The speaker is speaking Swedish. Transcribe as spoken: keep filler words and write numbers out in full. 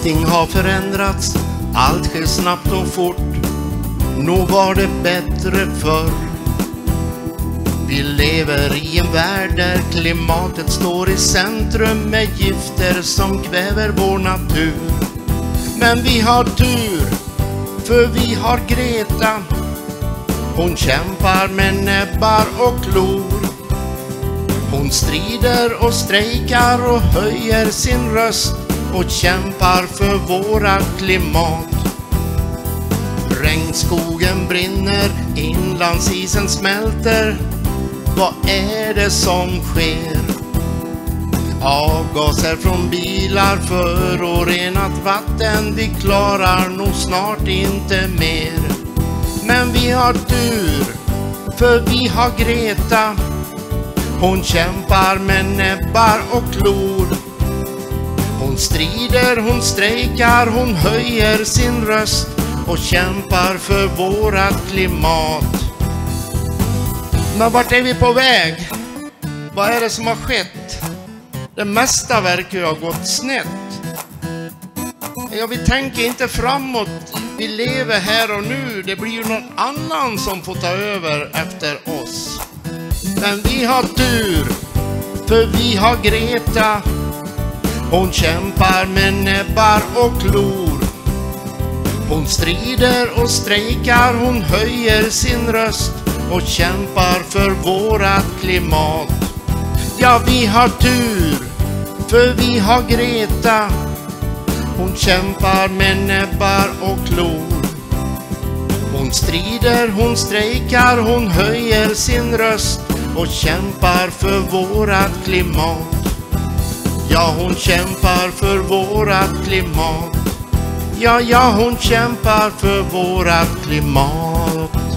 Allting har förändrats, allt sker snabbt och fort. Nog var det bättre förr. Vi lever i en värld där klimatet står i centrum med gifter som kväver vår natur. Men vi har tur, för vi har Greta. Hon kämpar med näbbar och klor. Hon strider och strejkar och höjer sin röst och kämpar för våra klimat. Regnskogen brinner, inlandsisen smälter. Vad är det som sker? Avgaser från bilar, förorenat vatten. Vi klarar nog snart inte mer. Men vi har tur, för vi har Greta. Hon kämpar med näbbar och klor. Hon strider, hon strejkar, hon höjer sin röst och kämpar för vårat klimat. Men vart är vi på väg? Vad är det som har skett? Det mesta verkar ju ha gått snett. Ja, vi tänker inte framåt. Vi lever här och nu. Det blir ju någon annan som får ta över efter oss. Men vi har tur, för vi har Greta. Hon kämpar med näbbar och klor. Hon strider och strejkar, hon höjer sin röst och kämpar för vårat klimat. Ja, vi har tur, för vi har Greta. Hon kämpar med näbbar och klor. Hon strider, hon strejkar, hon höjer sin röst och kämpar för vårat klimat. Ja, hon kämpar för vårat klimat. Ja, ja, hon kämpar för vårat klimat.